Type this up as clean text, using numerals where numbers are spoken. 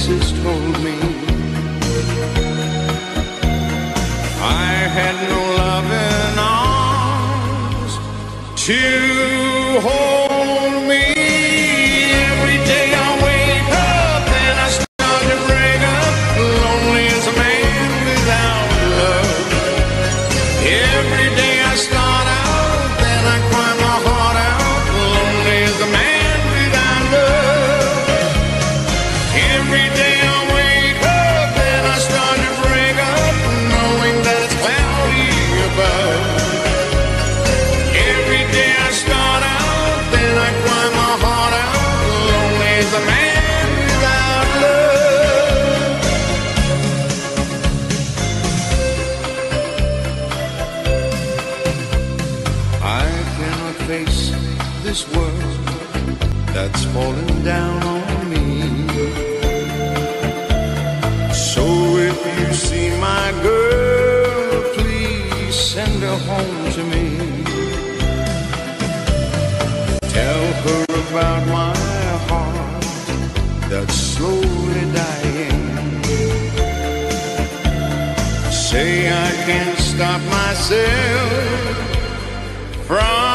faces told me I had no loving arms to hold me. Every day I wake up, then I start to break up, lonely as a man without love. Every day I start out, then I cry my heart out, lonely as a man without love. Every day I wake up, then I start to break up, knowing that it's cloudy above. Every day I start out, then I cry my heart out, lonely as a man without love. I cannot face this world that's falling down on me. So if you see my girl, please send her home to me. Tell her about my heart that's slowly dying. Say I can't stop myself from